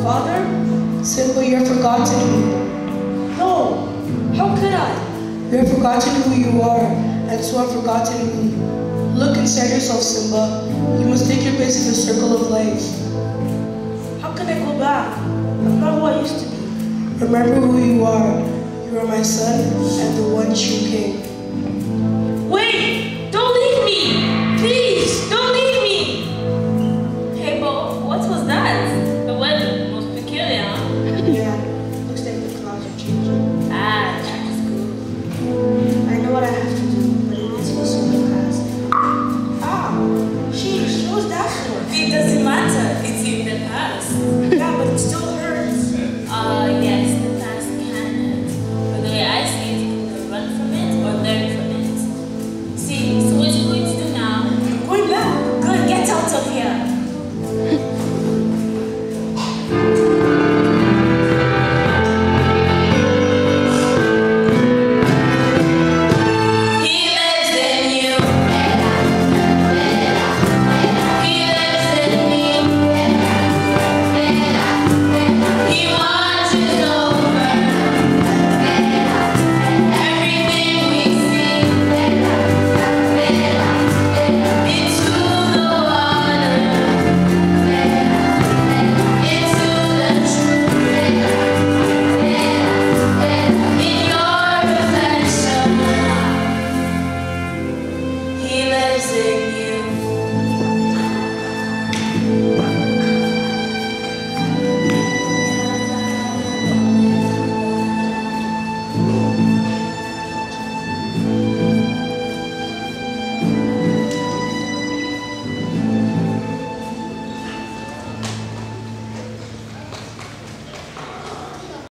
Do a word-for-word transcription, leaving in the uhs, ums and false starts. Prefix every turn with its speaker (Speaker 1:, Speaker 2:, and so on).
Speaker 1: father?
Speaker 2: Simba, you have forgotten me.
Speaker 1: No. How could I?
Speaker 2: You have forgotten who you are, and so have forgotten me. Look inside yourself, Simba. You must take your place in the circle of life.
Speaker 1: How can I go back? I'm not who I used to be.
Speaker 2: Remember who you are. You are my son and the one true king.
Speaker 3: Wait! Don't leave me! Please, don't leave me! Hey, but what was that? The weather was peculiar, huh?
Speaker 1: Yeah, looks like the clouds are changing.
Speaker 3: Ah, that is good.
Speaker 1: I know what I have to do, but it needs to be super fast. Ah, sheesh, what was that for?
Speaker 3: It doesn't matter. It's in the past.